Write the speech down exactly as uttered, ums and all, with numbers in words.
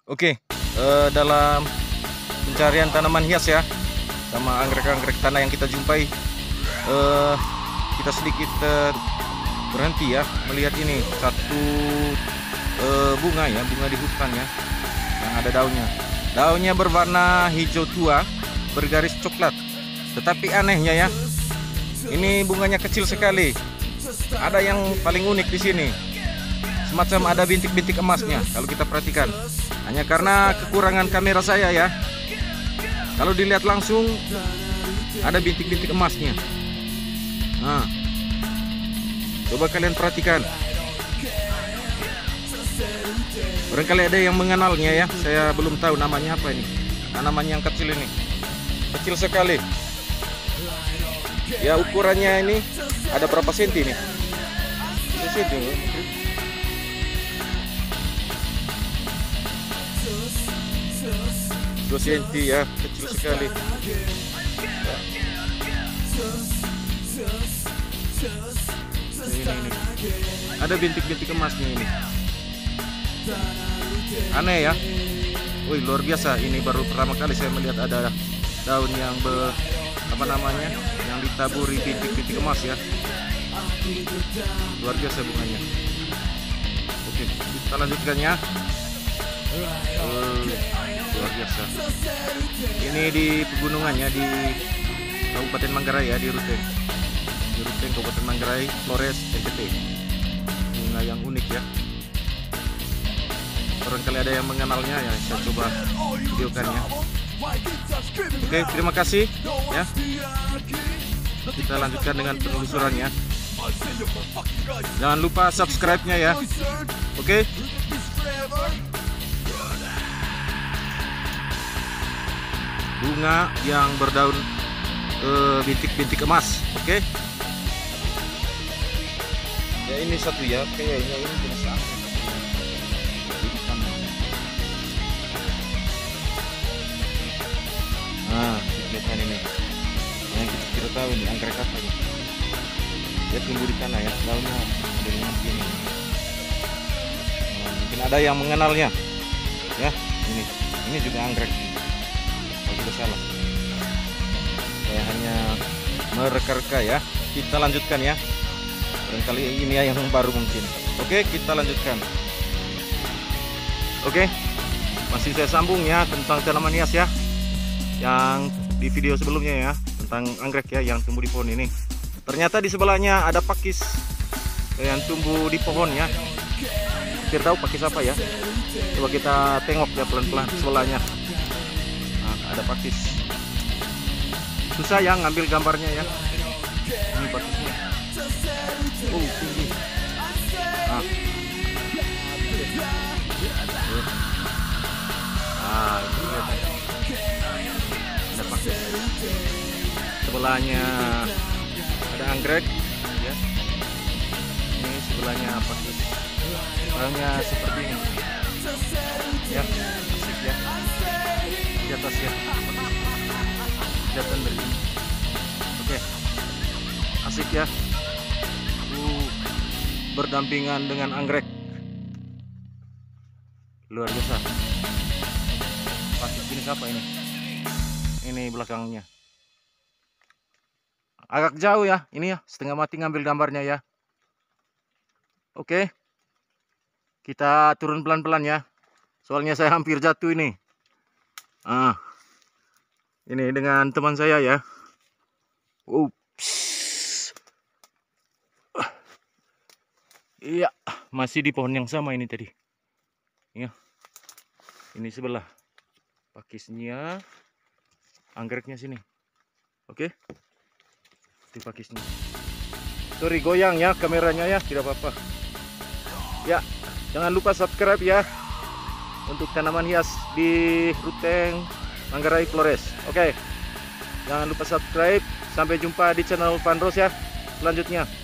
Oke, eh, dalam pencarian tanaman hias ya, sama anggrek-anggrek tanah yang kita jumpai, eh, kita sedikit eh, berhenti ya melihat ini satu eh, bunga ya, bunga di hutan ya, yang ada daunnya. Daunnya berwarna hijau tua, bergaris coklat. Tetapi anehnya ya, ini bunganya kecil sekali. Ada yang paling unik di sini. Semacam ada bintik-bintik emasnya kalau kita perhatikan. Hanya karena kekurangan kamera saya ya. Kalau dilihat langsung ada bintik-bintik emasnya. Nah, coba kalian perhatikan. Barangkali ada yang mengenalnya ya. Saya belum tahu namanya apa ini. Tanaman yang kecil ini. Kecil sekali. Ya, ukurannya ini ada berapa senti nih? Senti mungkin. dua senti ya, kecil sekali. Ya. Ini, ini. Ada bintik-bintik emasnya ini. Aneh ya. Wih, luar biasa. Ini baru pertama kali saya melihat ada daun yang be, apa namanya, yang ditaburi bintik-bintik emas ya. Luar biasa bunganya. Oke, kita lanjutkan ya. Uh, luar biasa. Ini di pegunungannya di Kabupaten Manggarai ya, di Ruteng. Di Ruteng Kabupaten Manggarai, Flores, N T T. Bunga yang unik ya. Barangkali ada yang mengenalnya ya, saya coba videokan ya. Oke, terima kasih ya. Kita lanjutkan dengan penelusurannya. Jangan lupa subscribe-nya ya. Oke. Bunga yang berdaun bintik-bintik uh, emas. Oke. Ya, ini satu ya, kayaknya ini jenis apa? Nah, kelihatan ini. Yang kita, kita tahu ini anggrek apa ya? Dia tumbuh di tanah ya, daunnya dari begini. Nah, mungkin ada yang mengenalnya. Ya, ini. Ini juga anggrek. Kalau tidak salah. Saya hanya mereka-reka ya. Kita lanjutkan ya. Barangkali ini ya yang baru mungkin. Oke, kita lanjutkan. Oke. Masih saya sambung ya tentang tanaman hias ya. Yang di video sebelumnya ya, tentang anggrek ya yang tumbuh di pohon ini. Ternyata di sebelahnya ada pakis yang tumbuh di pohon ya. Biar tahu pakis apa ya. Coba kita tengok ya pelan-pelan sebelahnya. Nah, ada pakis. Susah ya ngambil gambarnya ya. Ini pakisnya. Oh, tinggi. Nah. Ah, ini lihat. Ada pakis. Sebelahnya ada anggrek ya. Ini sebelahnya pakis. Barangnya seperti ini ya, asik ya. Di atas ya, kelihatan dari sini. Oke, asik ya. Uh, berdampingan dengan anggrek, luar biasa. Pakis jenis apa ini? Ini belakangnya agak jauh ya, ini ya, setengah mati ngambil gambarnya ya. Oke, kita turun pelan-pelan ya, soalnya saya hampir jatuh ini. Ah, ini dengan teman saya ya. Ups. Iya, masih di pohon yang sama ini tadi. Ya, ini sebelah pakisnya, anggreknya sini. Oke. Di pakisnya. Sorry goyang ya kameranya ya, tidak apa-apa. Ya, jangan lupa subscribe ya untuk tanaman hias di Ruteng Manggarai Flores. Oke. Jangan lupa subscribe. Sampai jumpa di channel Van Ros ya selanjutnya.